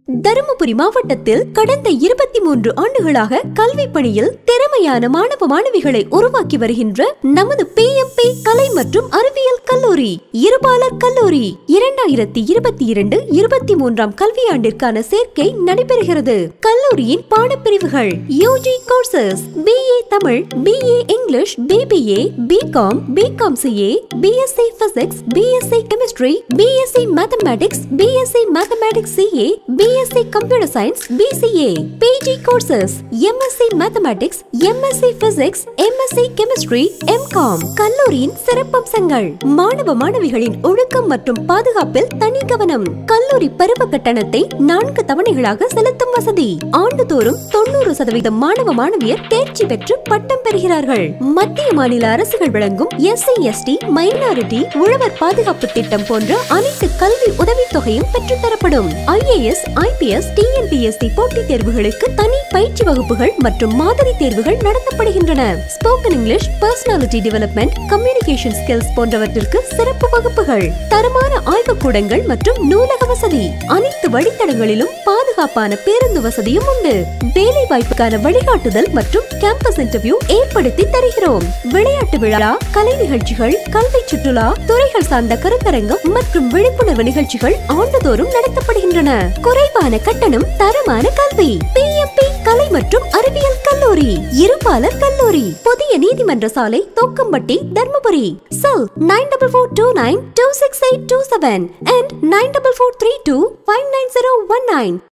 தருமபுரி மாவட்டத்தில் கடந்த 23 ஆண்டுகளாக கல்வி பணியில் திறமையான மாணவ மாணவிகளை உருவாக்கி வருகின்ற நமது PMP கலை மற்றும் அறிவியல் கல்லூரி இருபாலர் கல்லூரி 2022-23 கல்வியாண்டிற்கான சேர்க்கை நடைபெறுகிறது. கல்லூரியின் பாடப்பிரிவுகள் UG courses BA Tamil, BA English, BBA, BCom, BCom CA, BSc Physics, BSc Chemistry, BSc Mathematics, BSc Mathematics CA, BSc Computer Science, BCA, PG courses, MSc Mathematics, MSc Physics, MSc Chemistry, MCom. கல்லூரியின் சிறப்பம்சங்கள்: மாணவ மாணவிகளின் ஒழுக்கம் மற்றும் பாதுகாப்பில் தனி கவனம். கல்லூரி பருவ கட்டணத்தை 4 தவணைகளாக செலுத்தும் வசதி. ஆண்டுதோறும் 90% மாணவ மாணவியர் தேர்ச்சி பெற்று பட்டம் பெறுகிறார்கள். மத்திய மாநில அரசுகள் வழங்கும் SC ST மைனாரிட்டி உழவர் பாதுகாப்பு திட்டம் போன்ற அனைத்து கல்வி உதவித்தொகையும் பெற்றுத்தரப்படும். IAS, IPS, TNPSC போட்டித் தேர்வுகளுக்கு தனி பயிற்சி வகுப்புகள் மற்றும் மாதிரி தேர்வுகள் நடத்தப்படுகின்றன. Spoken English, personality development, communication skills போன்றவற்றிற்கு சிறப்பு வகுப்புகள். தரமான ஆய்வுக்கூடங்கள் மற்றும் நூலக வசதி. அனைத்து வழித்தடங்களிலும் பாதுகாப்பான பேருந்து வசதியும் உண்டு. வேலை வாய்ப்புக்கான வழிகாட்டுதல் மற்றும் கேம்பஸ் இன்டர்வியூ ஏற்படுத்தி தருகிறோம். விளையாட்டு விழா, கலை நிகழ்ச்சிகள், கல்வி சுற்றுலா, துறைகள் சார்ந்த கருத்தரங்கம் மற்றும் விழிப்புணர்வு நிகழ்ச்சிகள் ஆண்டுதோறும் நடத்தப்படுகின்றன. குறைவான கட்டணம், தரமான கல்வி. PMP கலை மற்றும் அறிவியல் கல்லூரி இருபாலர் கல்லூரி, புதிய நீதிமன்ற சாலை, தோக்கம்பட்டி, தர்மபுரி. செல் 9442926827 and 9443259019.